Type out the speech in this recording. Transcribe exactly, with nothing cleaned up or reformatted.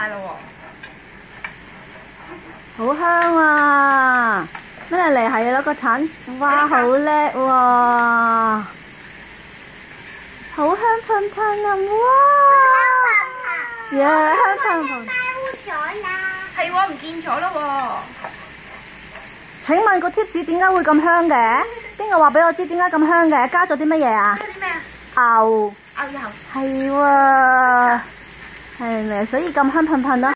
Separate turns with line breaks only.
晒咯
喎，好香啊！咩嚟？係攞個鏟，哇，好叻喎！好香噴噴啊！哇！耶，香噴噴！
喎。係喎，唔見咗咯喎。
請問個 tips 點解會咁香嘅？邊個話俾我知點解咁香嘅？加咗啲乜嘢啊？
加啲咩啊？
牛。
牛油。
係喎，係咪？所以咁香噴噴咯。